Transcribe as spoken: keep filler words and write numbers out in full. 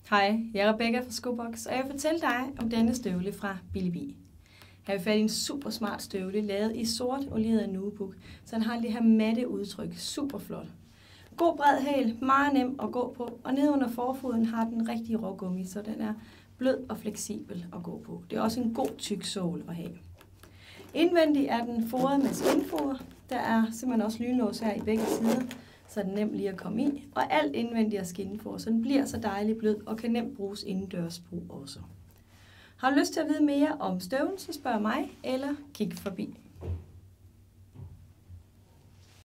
Hej, jeg er Rebecca fra Skobox, og jeg vil fortælle dig om denne støvle fra Billy Bee. Her er vi fat i en super smart støvle, lavet i sort olieret af Nubuck, så den har det her matte udtryk. Super flot. God bred hæl, meget nem at gå på, og nede under forfoden har den rigtig rågummi, så den er blød og fleksibel at gå på. Det er også en god tyk sål at have. Indvendigt er den foret med skinfoder. Der er simpelthen også lynlås her i begge sider, så den er nem lige at komme i. Og alt indvendigt er skinfoder, så den bliver så dejligt blød og kan nemt bruges indendørs brug også. Har du lyst til at vide mere om støvlen, så spørg mig eller kig forbi.